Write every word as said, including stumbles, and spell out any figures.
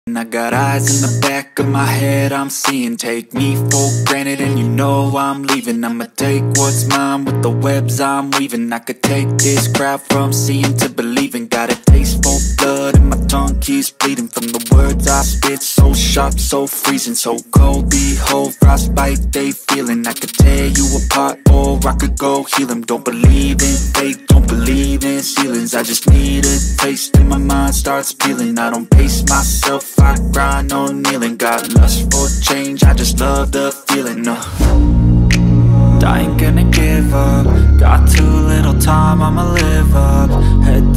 I got eyes in the back of my head, I'm seeing. Take me for granted and you know I'm leaving. I'ma take what's mine with the webs I'm weaving. I could take this crowd from seeing to believing. Got a taste for blood and my tongue keeps bleeding from the words I spit. So sharp, so freezing, so cold. Behold, frostbite they feeling. I could tear you apart or I could go heal them. Don't believe in fate, don't believe in ceilings. I just need a taste and my mind starts peeling. I don't pace myself, I grind on kneeling. Got lust for change, I just love the feeling. uh. I ain't gonna give up. Got too little time, I'ma live up. Head